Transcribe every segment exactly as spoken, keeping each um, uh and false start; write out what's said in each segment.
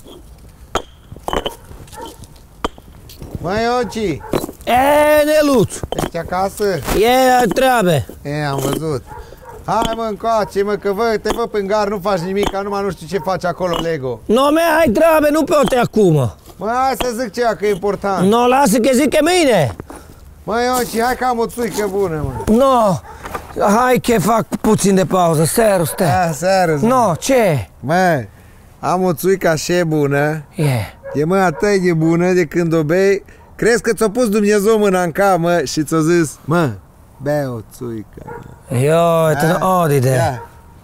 Măi, Oci! E, Neluț! Ești acasă? E treabă. E, am văzut. Hai, mă, încoace, mă, că vă, te văd în gar, nu faci nimic, ca numai nu știu ce faci acolo, Lego. No, me, hai treabă, nu pe-o acum. Mă, hai să zic ceva, că e important. No, lasă că zic mine. Măi, Oci, hai că am o țuică bună, mă. No, hai că fac puțin de pauză, serus te. A, serus. No, ce? Mă, am o țuică așa bună. E. E, mă, atât de bună de când o bei. Crezi că ți-a pus Dumnezeu mâna în cap, mă, și ți-a zis, mă, bea o țuică, mă. Io, te odide. Ia.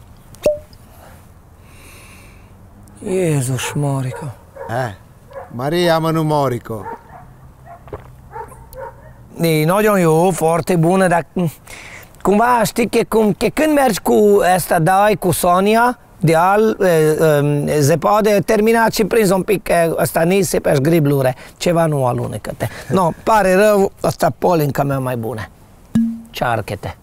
Jezus Morico. Eh, Maria, mă, nu Morico. E nagyon jó, foarte bună, dar cumva știi că, cum, că când mergi cu asta, dai cu Sonia, de al, se poate termina și prinzi un pic ăsta nisipe și griblure, ceva nu alunecă-te. No, pare rău, asta polinca mea mai bună. Cearcă-te.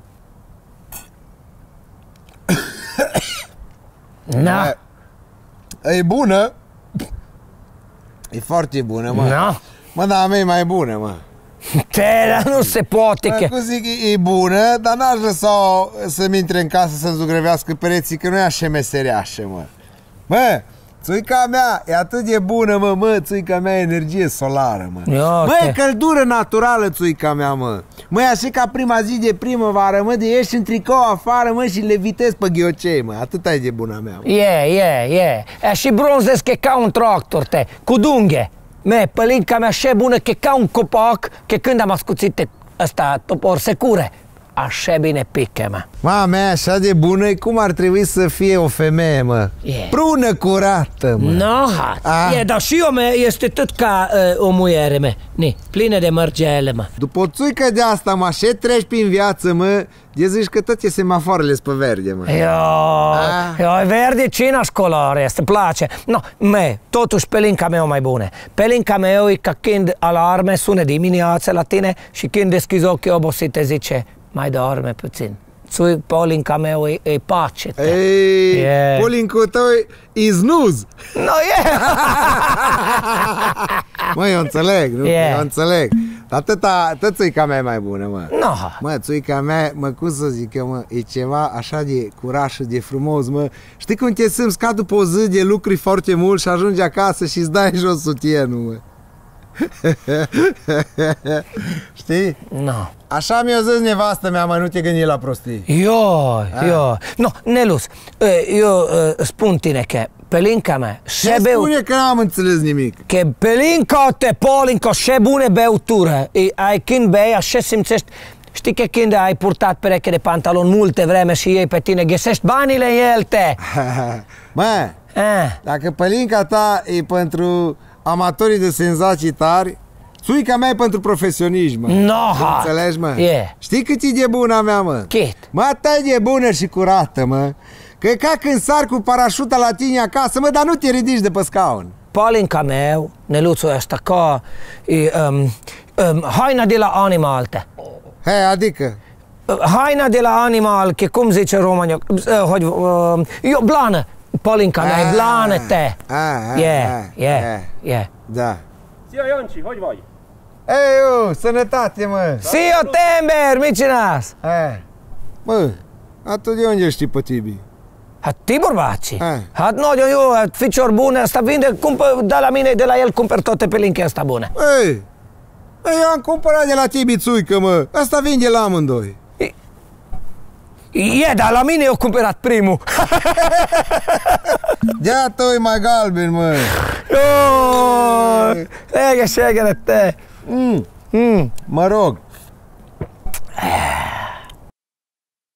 Na. E bună. E foarte bună, mă. Na. Mă, dar a mea e mai bună, mă. Te, dar nu se poate că... Cum zic, e bună, dar n-aș lăsa să-mi intre în casă să-mi zugrăvească pereții, că nu e așa meseriașă, mă. Mă, țuica mea e atât de bună, mă, mă, țuica mea e energie solară, mă. Mă, e căldură naturală, țuica mea, mă. Mă, e așa ca prima zi de primăvară, mă, de ieși în tricou afară, mă, și levitezi pe ghiocei, mă. Atât e de bună mea, mă. E, e, e. E și bronzesc e ca un tractor, te, cu dunghe. Me, pălinca mea așa bună că ca un copac, că când am ascuțit ăsta topor secure, așa bine pică, mă. Mama mea, așa de bună e cum ar trebui să fie o femeie, mă. Yeah. Prună curată, mă. No, ah. E, dar și eu, mă, este tot ca uh, o muiere, mă. Ni, plină de mărgele, mă. După o țuică de asta, mă, așa treci prin viață, mă, de zici că toate semafoarele sunt pe verde, mă. Io, ah. io, verde cina scolare, îți place. No, me, totuși pelinca mea o mai bună. Pelinca mea e ca când alarme sună dimineața la tine și când deschizi ochii obosit te zice, mai dorme puțin. Țui, polinca mea e, e pace. Te. Ei, yeah. Polincul tău e snooze. No, e! Yeah. Mă, eu înțeleg, nu? Yeah. Eu înțeleg. Dar tăta, tot țuica mea e mai bună, mă. No. Mă, țuica mea, mă, cum să zic eu, mă, e ceva așa de curaj și de frumos, mă. Știi cum te simți ca după o zi de lucruri foarte mult și ajungi acasă și îți dai jos sutienul, mă. Știi? No. Așa mi-a zis nevastă mea, mă, nu te gândi la prostii. Io, io. No, Nelus, eu spun tine că pelinca mea Ce spune că n-am înțeles nimic? Că pelinca te, polinca, ce bune beutură. Ai când bei, așa simțești. Știi că când ai purtat pereche de pantaloni multe vreme și ei pe tine, găsești banile în el, te. Mă, ah. Dacă pelinca ta e pentru amatorii de senzații tari, țuica mea e pentru profesioniști, mă. No, înțelegi, mă? Yeah. Știi cât e de bună a mea, mă? Cât? Mă, atât de bună și curată, mă. Că e ca când sar cu parașuta la tine acasă, mă, dar nu te ridici de pe scaun. Polinca meu, Neluțul ăsta, ca e, um, um, haina de la animal, te. He, adică? Haina de la animal, că cum zice românul, uh, uh, eu, blană. Polinca mea e blană, te. Ah, yeah, yeah, yeah. Da. Szia Jancsi, hogy vagy? Ei, eu, sănătate, mă! Szia, Tember, mit csinálsz? Eh. Mă, atunci de unde știi pe Tibi? Hát Tibor bácsi? Eh. Hát nagyon jó, hát ficior bune, asta vinde, cumpăr, de la mine, de la el cumpăr toate pelinche asta bune. Ei, ei, eu am cumpărat de la Tibi țuică, mă, asta vinde la amândoi. E, dar la mine eu cumpărat primul. De-a tău e mai galben, mă. Lega, segere te. Mm. Mm. Mă rog,